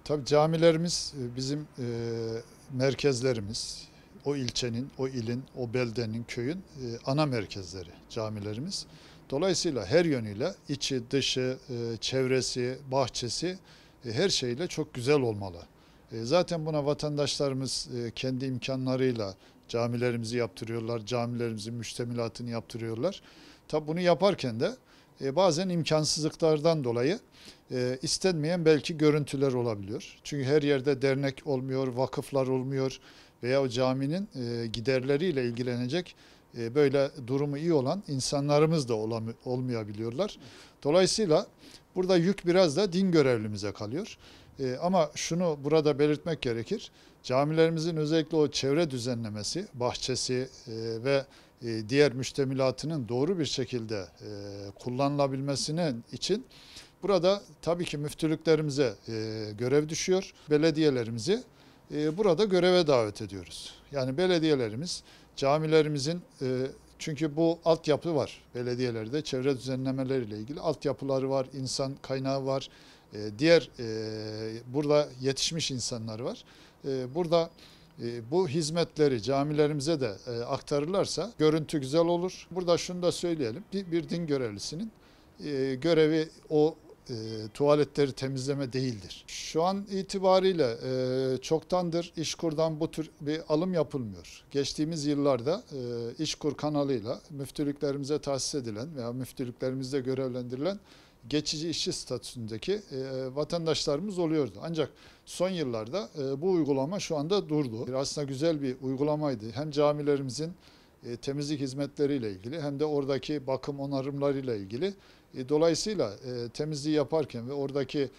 Tabii camilerimiz bizim merkezlerimiz. O ilçenin, o ilin, o beldenin, köyün ana merkezleri camilerimiz. Dolayısıyla her yönüyle içi, dışı, çevresi, bahçesi her şeyle çok güzel olmalı. Zaten buna vatandaşlarımız kendi imkanlarıyla camilerimizi yaptırıyorlar, camilerimizin müştemilatını yaptırıyorlar. Tabii bunu yaparken de bazen imkansızlıklardan dolayı istenmeyen belki görüntüler olabiliyor. Çünkü her yerde dernek olmuyor, vakıflar olmuyor veya o caminin giderleriyle ilgilenecek böyle durumu iyi olan insanlarımız da olmayabiliyorlar. Dolayısıyla burada yük biraz da din görevlimize kalıyor. Ama şunu burada belirtmek gerekir. Camilerimizin özellikle o çevre düzenlemesi, bahçesi ve diğer müştemilatının doğru bir şekilde kullanılabilmesinin için burada tabii ki müftülüklerimize görev düşüyor. Belediyelerimizi burada göreve davet ediyoruz. Yani belediyelerimiz camilerimizin çünkü bu altyapı var belediyelerde çevre düzenlemeleriyle ilgili altyapıları var, insan kaynağı var, diğer burada yetişmiş insanlar var. Burada bu hizmetleri camilerimize de aktarırlarsa görüntü güzel olur. Burada şunu da söyleyelim. Bir din görevlisinin görevi o tuvaletleri temizleme değildir. Şu an itibariyle çoktandır İşkur'dan bu tür bir alım yapılmıyor. Geçtiğimiz yıllarda İşkur kanalıyla müftülüklerimize tahsis edilen veya müftülüklerimizde görevlendirilen geçici işçi statüsündeki vatandaşlarımız oluyordu. Ancak son yıllarda bu uygulama şu anda durdu. Aslında güzel bir uygulamaydı. Hem camilerimizin temizlik hizmetleriyle ilgili hem de oradaki bakım onarımlarıyla ilgili. Dolayısıyla temizliği yaparken ve oradaki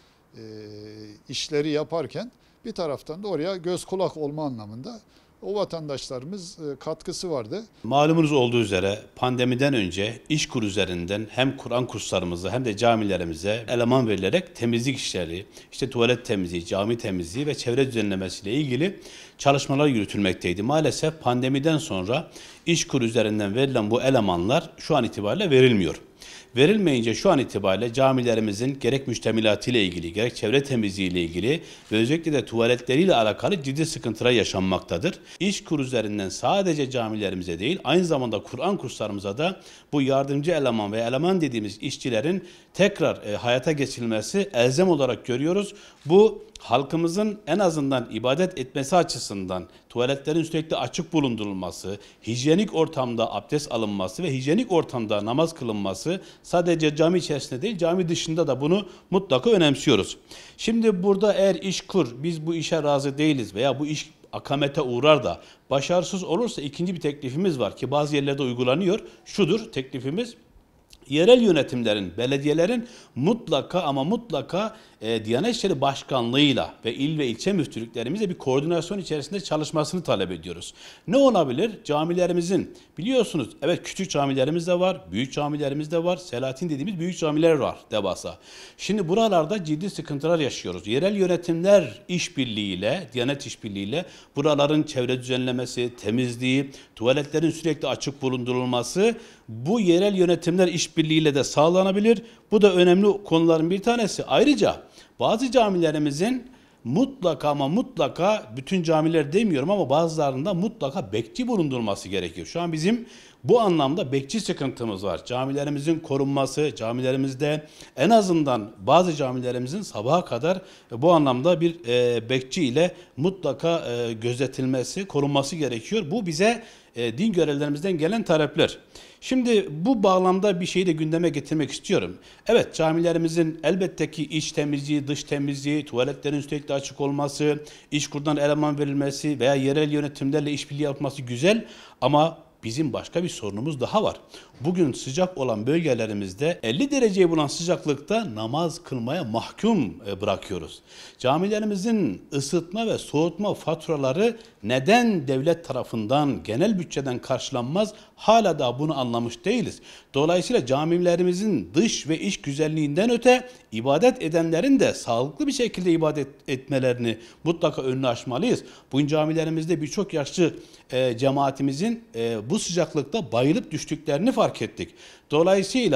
işleri yaparken bir taraftan da oraya göz kulak olma anlamında o vatandaşlarımız katkısı vardı. Malumunuz olduğu üzere pandemiden önce İşkur üzerinden hem Kur'an kurslarımıza hem de camilerimize eleman verilerek temizlik işleri, işte tuvalet temizliği, cami temizliği ve çevre düzenlemesiyle ilgili çalışmalar yürütülmekteydi. Maalesef pandemiden sonra İşkur üzerinden verilen bu elemanlar şu an itibariyle verilmiyor. Verilmeyince şu an itibariyle camilerimizin gerek müştemilatıyla ilgili, gerek çevre temizliğiyle ilgili ve özellikle de tuvaletleriyle alakalı ciddi sıkıntılar yaşanmaktadır. İşkur üzerinden sadece camilerimize değil, aynı zamanda Kur'an kurslarımıza da bu yardımcı eleman ve eleman dediğimiz işçilerin tekrar hayata geçirilmesi elzem olarak görüyoruz. Bu halkımızın en azından ibadet etmesi açısından tuvaletlerin sürekli açık bulundurulması, hijyenik ortamda abdest alınması ve hijyenik ortamda namaz kılınması sadece cami içerisinde değil cami dışında da bunu mutlaka önemsiyoruz. Şimdi burada eğer İşkur biz bu işe razı değiliz veya bu iş akamete uğrar da başarısız olursa ikinci bir teklifimiz var ki bazı yerlerde uygulanıyor. Şudur teklifimiz. Yerel yönetimlerin, belediyelerin mutlaka ama mutlaka Diyanet İşleri Başkanlığı'yla ve il ve ilçe müftülüklerimizle bir koordinasyon içerisinde çalışmasını talep ediyoruz. Ne olabilir? Camilerimizin biliyorsunuz evet küçük camilerimiz de var, büyük camilerimiz de var. Selahattin dediğimiz büyük camiler var devasa. Şimdi buralarda ciddi sıkıntılar yaşıyoruz. Yerel yönetimler işbirliğiyle, Diyanet işbirliğiyle buraların çevre düzenlemesi, temizliği, tuvaletlerin sürekli açık bulundurulması bu yerel yönetimler işbirliğiyle de sağlanabilir. Bu da önemli konuların bir tanesi. Ayrıca bazı camilerimizin mutlaka ama mutlaka bütün camiler demiyorum ama bazılarında mutlaka bekçi bulundurulması gerekiyor. Şu an bizim bu anlamda bekçi sıkıntımız var. Camilerimizin korunması, camilerimizde en azından bazı camilerimizin sabaha kadar bu anlamda bir bekçi ile mutlaka gözetilmesi, korunması gerekiyor. Bu bize din görevlerimizden gelen talepler. Şimdi bu bağlamda bir şeyi de gündeme getirmek istiyorum. Evet camilerimizin elbette ki iç temizliği, dış temizliği, tuvaletlerin sürekli açık olması, İşkur'dan eleman verilmesi veya yerel yönetimlerle işbirliği yapması güzel ama bizim başka bir sorunumuz daha var. Bugün sıcak olan bölgelerimizde 50 dereceyi bulan sıcaklıkta namaz kılmaya mahkum bırakıyoruz. Camilerimizin ısıtma ve soğutma faturaları neden devlet tarafından genel bütçeden karşılanmaz? Hala da bunu anlamış değiliz. Dolayısıyla camilerimizin dış ve iç güzelliğinden öte ibadet edenlerin de sağlıklı bir şekilde ibadet etmelerini mutlaka önünü açmalıyız. Bugün camilerimizde birçok yaşlı cemaatimizin bu sıcaklıkta bayılıp düştüklerini fark ettik. Dolayısıyla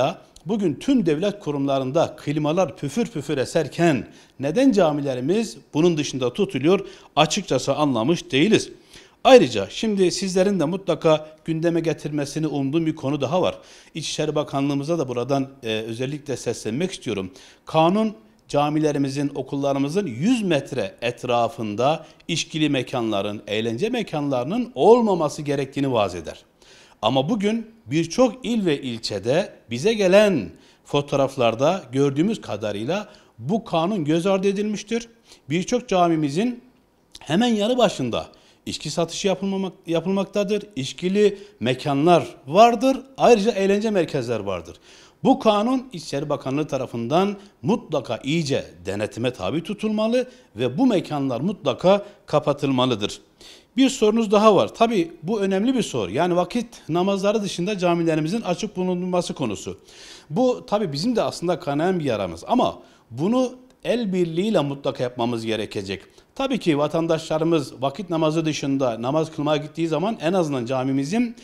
bugün tüm devlet kurumlarında klimalar püfür püfür eserken neden camilerimiz bunun dışında tutuluyor? Açıkçası anlamış değiliz. Ayrıca şimdi sizlerin de mutlaka gündeme getirmesini umduğum bir konu daha var. İçişleri Bakanlığımıza da buradan özellikle seslenmek istiyorum. Kanun camilerimizin, okullarımızın 100 metre etrafında işkili mekanların, eğlence mekanlarının olmaması gerektiğini vaaz eder. Ama bugün birçok il ve ilçede bize gelen fotoğraflarda gördüğümüz kadarıyla bu kanun göz ardı edilmiştir. Birçok camimizin hemen yanı başında içki satışı yapılmaktadır. İçkili mekanlar vardır. Ayrıca eğlence merkezler vardır. Bu kanun İçişleri Bakanlığı tarafından mutlaka iyice denetime tabi tutulmalı ve bu mekanlar mutlaka kapatılmalıdır. Bir sorunuz daha var. Tabii bu önemli bir soru. Yani vakit namazları dışında camilerimizin açık bulunması konusu. Bu tabii bizim de aslında kanayan bir yaramız ama bunu el birliğiyle mutlaka yapmamız gerekecek. Tabii ki vatandaşlarımız vakit namazı dışında namaz kılmaya gittiği zaman en azından camimizin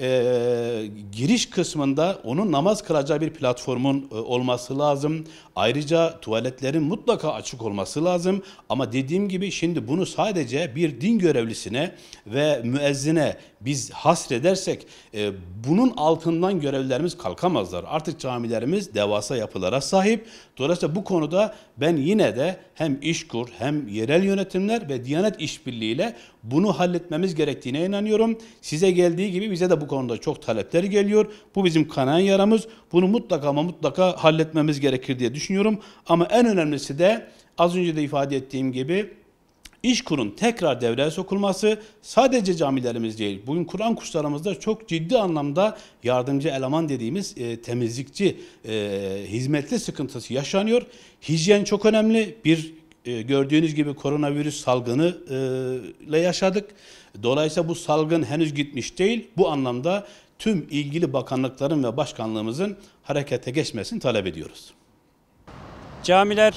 giriş kısmında onun namaz kılacağı bir platformun olması lazım. Ayrıca tuvaletlerin mutlaka açık olması lazım. Ama dediğim gibi şimdi bunu sadece bir din görevlisine ve müezzine biz hasredersek bunun altından görevlilerimiz kalkamazlar. Artık camilerimiz devasa yapılara sahip. Dolayısıyla bu konuda ben yine de hem İşkur hem yerel yönetimler ve Diyanet işbirliğiyle bunu halletmemiz gerektiğine inanıyorum. Size geldiği gibi bize de bu konuda çok talepler geliyor. Bu bizim kanayan yaramız. Bunu mutlaka ama mutlaka halletmemiz gerekir diye düşünüyorum. Ama en önemlisi de az önce de ifade ettiğim gibi İşkur'un tekrar devreye sokulması sadece camilerimiz değil. Bugün Kur'an kurslarımızda çok ciddi anlamda yardımcı eleman dediğimiz temizlikçi hizmetli sıkıntısı yaşanıyor. Hijyen çok önemli. Gördüğünüz gibi koronavirüs salgını ile yaşadık. Dolayısıyla bu salgın henüz gitmiş değil. Bu anlamda tüm ilgili bakanlıkların ve başkanlığımızın harekete geçmesini talep ediyoruz. Camiler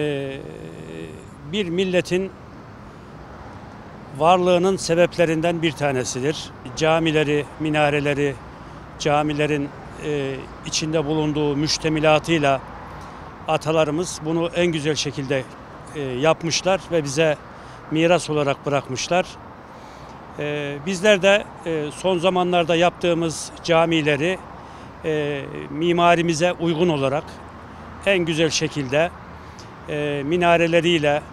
bir milletin varlığının sebeplerinden bir tanesidir. Camileri, minareleri, camilerin içinde bulunduğu müştemilatıyla atalarımız bunu en güzel şekilde yapmışlar ve bize miras olarak bırakmışlar. Bizler de son zamanlarda yaptığımız camileri mimarimize uygun olarak en güzel şekilde minareleriyle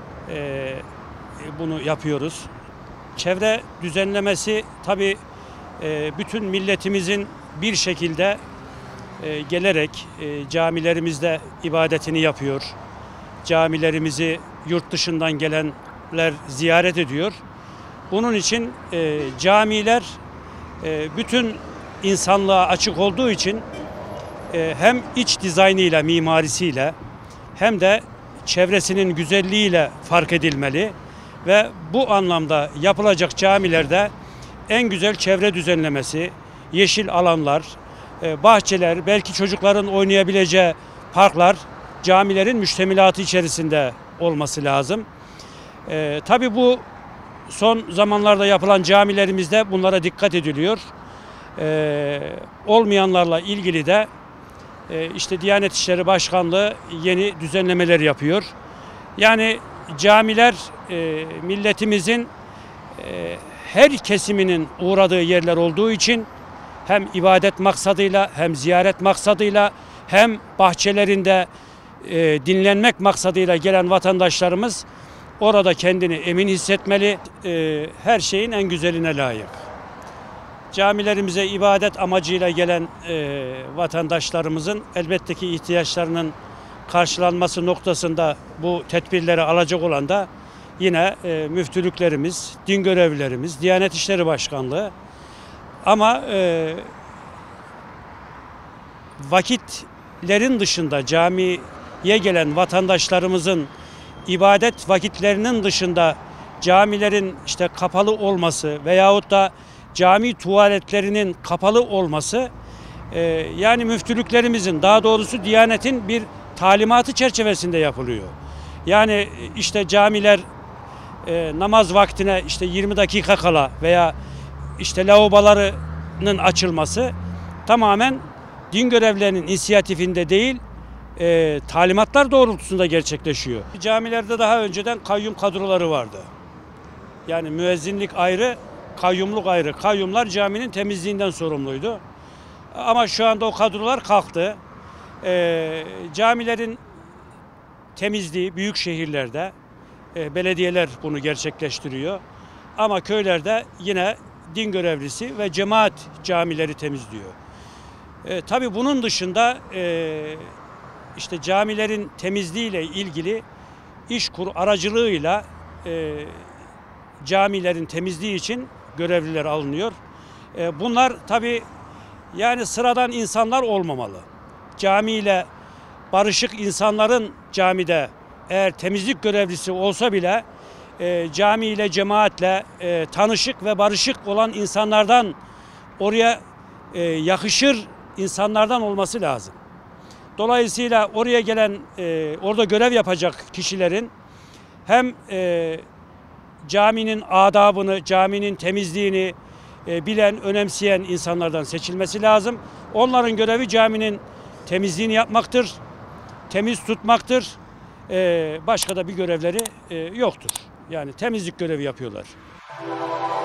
bunu yapıyoruz. Çevre düzenlemesi tabii bütün milletimizin bir şekilde gelerek camilerimizde ibadetini yapıyor. Camilerimizi yurt dışından gelenler ziyaret ediyor. Bunun için camiler bütün insanlığa açık olduğu için hem iç dizaynıyla, mimarisiyle hem de çevresinin güzelliğiyle fark edilmeli ve bu anlamda yapılacak camilerde en güzel çevre düzenlemesi, yeşil alanlar, bahçeler, belki çocukların oynayabileceği parklar camilerin müştemilatı içerisinde olması lazım. Tabii bu son zamanlarda yapılan camilerimizde bunlara dikkat ediliyor. Olmayanlarla ilgili de işte Diyanet İşleri Başkanlığı yeni düzenlemeler yapıyor. Yani camiler milletimizin her kesiminin uğradığı yerler olduğu için hem ibadet maksadıyla hem ziyaret maksadıyla hem bahçelerinde dinlenmek maksadıyla gelen vatandaşlarımız orada kendini emin hissetmeli. Her şeyin en güzeline layık. Camilerimize ibadet amacıyla gelen vatandaşlarımızın elbette ki ihtiyaçlarının karşılanması noktasında bu tedbirleri alacak olan da yine müftülüklerimiz, din görevlilerimiz, Diyanet İşleri Başkanlığı. Ama vakitlerin dışında camiye gelen vatandaşlarımızın ibadet vakitlerinin dışında camilerin işte kapalı olması veyahut da cami tuvaletlerinin kapalı olması yani müftülüklerimizin, daha doğrusu Diyanet'in bir talimatı çerçevesinde yapılıyor. Yani işte camiler namaz vaktine işte 20 dakika kala veya işte lavabolarının açılması tamamen din görevlilerinin inisiyatifinde değil, talimatlar doğrultusunda gerçekleşiyor. Camilerde daha önceden kayyum kadroları vardı. Yani müezzinlik ayrı, kayyumluk ayrı. Kayyumlar caminin temizliğinden sorumluydu. Ama şu anda o kadrolar kalktı. Camilerin temizliği büyük şehirlerde belediyeler bunu gerçekleştiriyor. Ama köylerde yine din görevlisi ve cemaat camileri temizliyor. Tabii bunun dışında işte camilerin temizliğiyle ilgili İşkur aracılığıyla camilerin temizliği için görevliler alınıyor. Bunlar tabii yani sıradan insanlar olmamalı. Camiyle barışık insanların camide eğer temizlik görevlisi olsa bile camiyle, cemaatle tanışık ve barışık olan insanlardan, oraya yakışır insanlardan olması lazım. Dolayısıyla oraya gelen, orada görev yapacak kişilerin hem caminin adabını, caminin temizliğini bilen, önemseyen insanlardan seçilmesi lazım. Onların görevi caminin temizliğini yapmaktır, temiz tutmaktır. Başka da bir görevleri yoktur. Yani temizlik görevi yapıyorlar.